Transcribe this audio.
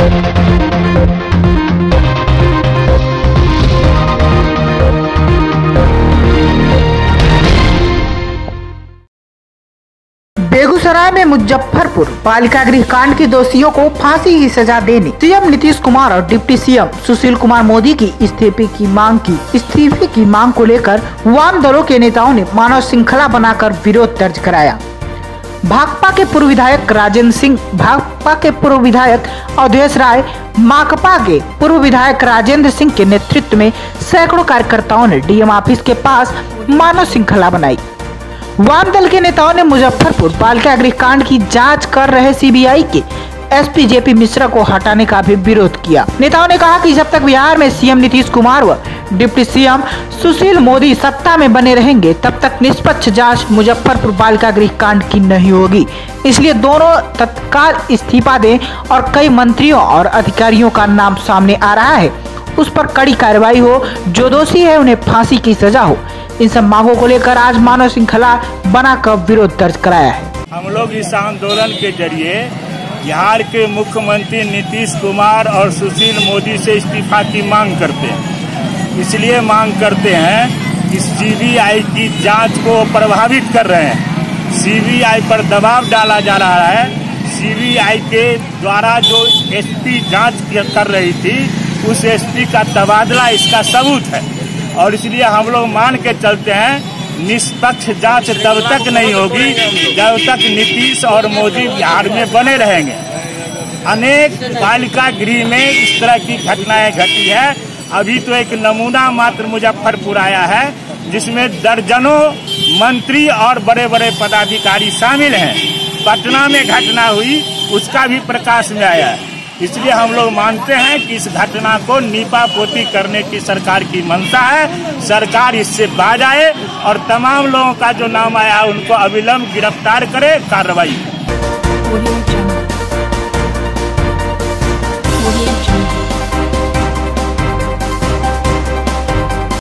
बेगूसराय में मुजफ्फरपुर बालिका गृह कांड के दोषियों को फांसी की सजा देने सीएम नीतीश कुमार और डिप्टी सीएम सुशील कुमार मोदी की इस्तीफे की मांग को लेकर वाम दलों के नेताओं ने मानव श्रृंखला बनाकर विरोध दर्ज कराया। भाकपा के पूर्व विधायक राजेंद्र सिंह, भाकपा के पूर्व विधायक अवधेश राय, माकपा के पूर्व विधायक राजेंद्र सिंह के नेतृत्व में सैकड़ों कार्यकर्ताओं ने डीएम ऑफिस के पास मानव श्रृंखला बनाई। वाम दल के नेताओं ने मुजफ्फरपुर बालिका गृह कांड की जांच कर रहे सीबीआई के एसपी जेपी मिश्रा को हटाने का भी विरोध किया। नेताओं ने कहा कि जब तक बिहार में सीएम नीतीश कुमार व डिप्टी सीएम सुशील मोदी सत्ता में बने रहेंगे तब तक निष्पक्ष जांच मुजफ्फरपुर बालिका गृह कांड की नहीं होगी। इसलिए दोनों तत्काल इस्तीफा दें और कई मंत्रियों और अधिकारियों का नाम सामने आ रहा है, उस पर कड़ी कार्रवाई हो, जो दोषी है उन्हें फांसी की सजा हो। इन सब मांगों को लेकर आज मानव श्रृंखला बनाकर विरोध दर्ज कराया है। हम लोग इस आंदोलन के जरिए बिहार के मुख्यमंत्री नीतीश कुमार और सुशील मोदी से इस्तीफा की मांग करते हैं। इसलिए मांग करते हैं कि सीबीआई की जांच को प्रभावित कर रहे हैं। सीबीआई पर दबाव डाला जा रहा है। सीबीआई के द्वारा जो एसपी जांच कर रही थी उस एसपी का तबादला इसका सबूत है और इसलिए हम लोग मान के चलते हैं निष्पक्ष जांच तब तक नहीं होगी जब तक नीतीश और मोदी बिहार में बने रहेंगे। अनेक बालिका गृह में इस तरह की घटनाएं घटी है। अभी तो एक नमूना मात्र मुजफ्फरपुर आया है जिसमें दर्जनों मंत्री और बड़े बड़े पदाधिकारी शामिल हैं। पटना में घटना हुई उसका भी प्रकाश में आया है। इसलिए हम लोग मानते हैं कि इस घटना को नीपापोती करने की सरकार की मंशा है। सरकार इससे बाज आए और तमाम लोगों का जो नाम आया उनको अविलंब गिरफ्तार करे, कार्रवाई।